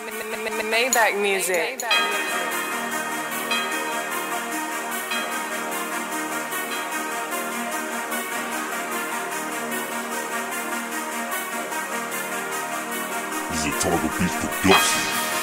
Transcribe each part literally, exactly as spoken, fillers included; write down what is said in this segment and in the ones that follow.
Maybach music. Is a Target Beats production.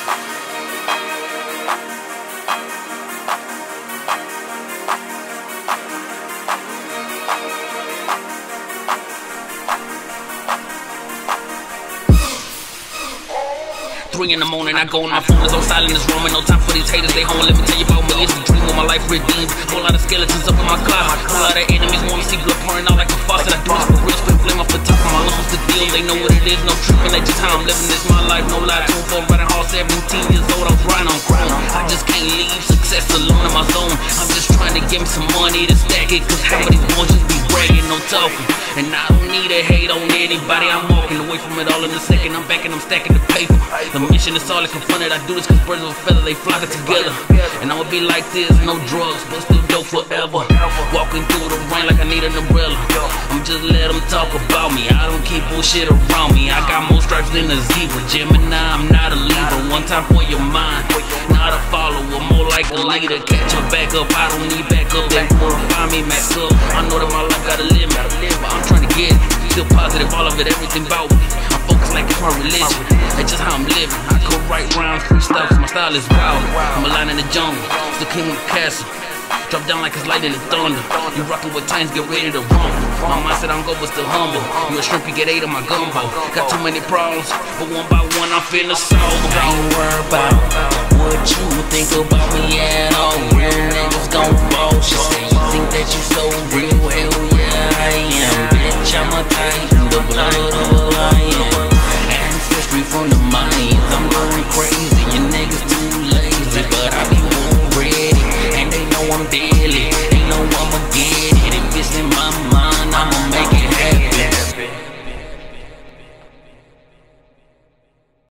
Three in the morning, I go on my phone, is on silent, it's roaming. No time for these haters, they home, let me tell you about me. It's a dream with my life redeemed. Whole lot of skeletons up in my closet. Whole lot of enemies wanna see blood pouring out like a faucet. I do this for real, spit flame off the top of my lungs. What's the deal? They know what it is, no tripping, they just how I'm living. This my life, no lie to them. For riding hard, seventeen years old, I was riding on chrome. I just can't leave success alone in my zone. I'm just trying to get me some money to stack it, cause how many boys just be bragging, no talking. And I don't need to hate on anybody, I'm walking away from it all in a second. I'm back and I'm stacking the paper. The mission is all I can fund it. I do this cause birds of a feather, they flock it together. And I'ma be like this, no drugs, but still dope forever. Walking through the rain like I need an umbrella. I'm just let them talk about me, I don't keep bullshit around me. I got more stripes than a zebra. Gemini, I'm not a Libra. One time for your mind, not a follower, more like a leader. Catch her back up, I don't need back up. They wanna find me, max up. I know that my life got a limit, but I'm trying to get it. Still positive, all of it, everything about me. I'm focused like it's my religion. That's just how I'm living. I go right round, freestyle, cause my style is wild. I'm a lion in the jungle, still king of the castle. Drop down like it's lightning and thunder. You rockin' with Titans, get ready to rumble. My mindset, I'm go, but still humble. You a shrimp, you get eight of my gumbo. Got too many problems, but one by one, I'm finna solve. I ain't worried about what you think about me at all. Real niggas gon' boss. You say you think that you so real, hell yeah, I am. Bitch, I'm a Titan, the blood of a lion. Ancestry from the mines, I'm going crazy.